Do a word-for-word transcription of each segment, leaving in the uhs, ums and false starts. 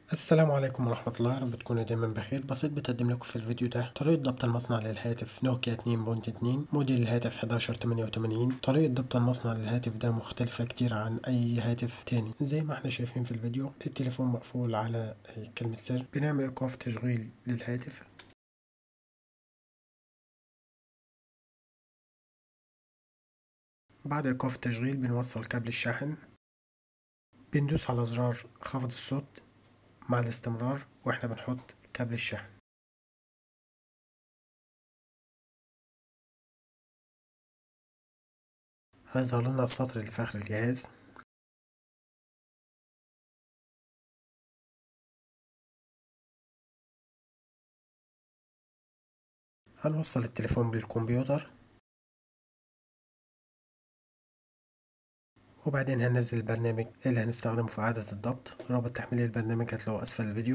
السلام عليكم ورحمة الله، يا رب تكونوا دايما بخير. بسيط بتقدم لكم في الفيديو ده طريقة ضبط المصنع للهاتف نوكيا اتنين نقطة اتنين موديل الهاتف حداشر تمانية وتمانين. طريقة ضبط المصنع للهاتف ده مختلفة كتير عن أي هاتف تاني. زي ما احنا شايفين في الفيديو، التليفون مقفول على كلمة سر. بنعمل إيقاف تشغيل للهاتف. بعد إيقاف التشغيل بنوصل كابل الشاحن، بندوس على زرار خفض الصوت مع الاستمرار واحنا بنحط كابل الشحن. هيظهر لنا السطر اللي في آخر الجهاز. هنوصل التليفون بالكمبيوتر، وبعدين هننزل البرنامج اللي هنستخدمه في إعادة الضبط. رابط تحميل البرنامج هتلاقوه أسفل الفيديو.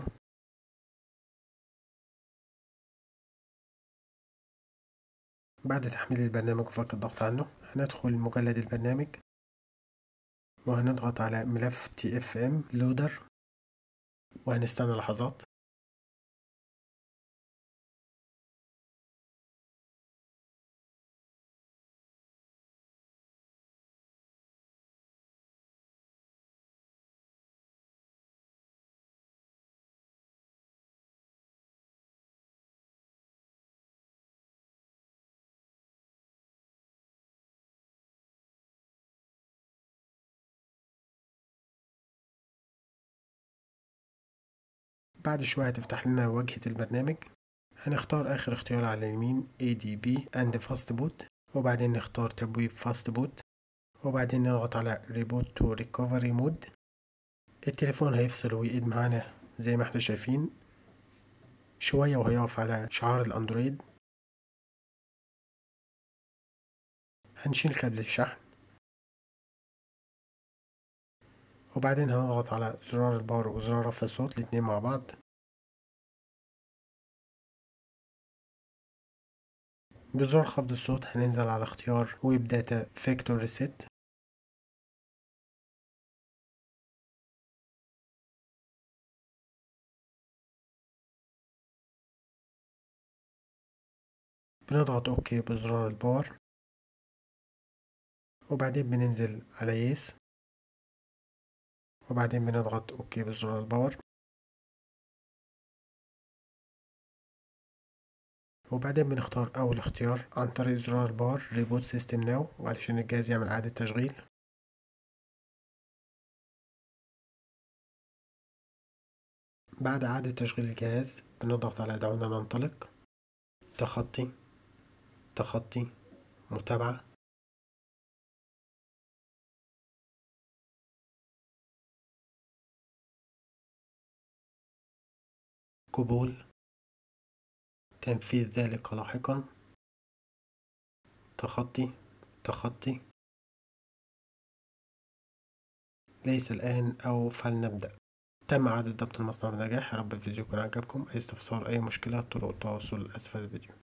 بعد تحميل البرنامج وفك الضغط عنه، هندخل مجلد البرنامج وهنضغط على ملف تي اف ام لودر وهنستنى لحظات. بعد شوية هتفتح لنا واجهة البرنامج. هنختار آخر اختيار على اليمين إيه دي بي and Fast Boot، وبعدين نختار تبويب Fast Boot، وبعدين نضغط على Reboot to Recovery Mode. التليفون هيفصل ويقيد معانا زي ما احنا شايفين شوية، وهيقف على شعار الأندرويد. هنشيل كابل الشحن، وبعدين هنضغط على زرار الباور وزرار رفع الصوت الاتنين مع بعض. بزرار خفض الصوت هننزل على اختيار ويب داتا فاكتور ريسيت. بنضغط اوكي بزرار الباور، وبعدين بننزل على يس، وبعدين بنضغط اوكي بزرار الباور، وبعدين بنختار اول اختيار عن طريق زرار الباور ريبوت سيستم ناو، وعلشان الجهاز يعمل اعادة تشغيل. بعد اعادة تشغيل الجهاز بنضغط على دعونا ننطلق، تخطي تخطي متابعة، قبول، تنفيذ ذلك لاحقا، تخطي تخطي، ليس الآن أو فلنبدأ. تم إعادة ضبط المصنع بنجاح. يا رب الفيديو يكون عجبكم. أي استفسار أي مشكلة طرق التواصل أسفل الفيديو.